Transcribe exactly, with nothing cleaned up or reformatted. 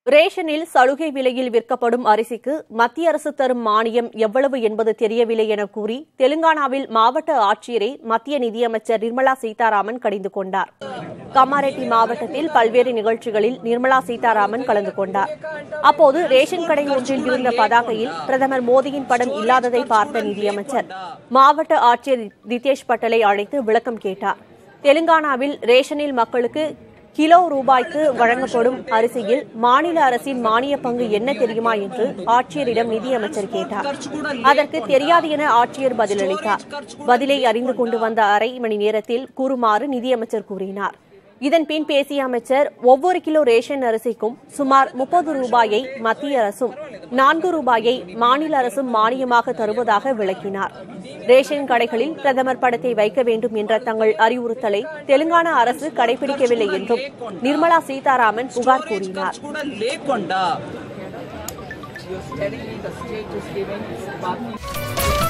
ரேஷனில் சலுகை விலையில் விற்கப்படும் அரிசிக்கு மத்திய அரசு தரும் மானியம் எவ்வளவு என்பது தெரியவில்லை என கூறி தெலுங்கானாவில் மாவட்ட ஆட்சியரை மத்திய நிதியமைச்சர் நிர்மலா சீதாராமன் கடிந்து கொண்டார். கம்மாரெட்டி மாவட்டத்தில் பல்வேறு நிகழ்ச்சிகளில் நிர்மலா சீதாராமன் கலந்து கொண்டார். அப்போது ரேஷன் கடை ஒன்றில் இருந்த பதாகையில் பிரதமர் மோடியின் படம் இல்லாததை பார்த்த நிதியமைச்சர் மாவட்ட ஆட்சியர் ரிதேஷ் பட்டேலை அழைத்து விளக்கம் கேட்டார். தெலுங்கானாவில் ரேஷனில் மக்களுக்கு கிலோ ரூபாய்க்கு வழங்கப்படும் அரிசியில் மாநில அரசின் மானிய பங்கு என்ன தெரியுமா என்று ஆட்சியரிடம் நிதியமைச்சர் கேட்டார். அதற்கு தெரியாது என ஆட்சியர் பதிலளித்தார். பதிலை அறிந்து கொண்டு வந்த அரை மணி நேரத்தில் கூறுமாறு நிதியமைச்சர் கூறினார். இதன்பின் பேசிய அமைச்சர் ஒவ்வொரு கிலோ ரேஷன் அரிசிக்கும் சுமார் முப்பது ரூபாயை மத்திய அரசும் நான்கு ரூபாயை மாநில அரசும் மானியமாக தருவதாக விளக்கினார். ரேஷன் கடைகளில் பிரதமர் படத்தை வைக்க வேண்டும் என்ற தங்கள் அறிவுறுத்தலை தெலுங்கானா அரசு கடைபிடிக்கவில்லை என்றும் நிர்மலா சீதாராமன் புகார் கூறினார்.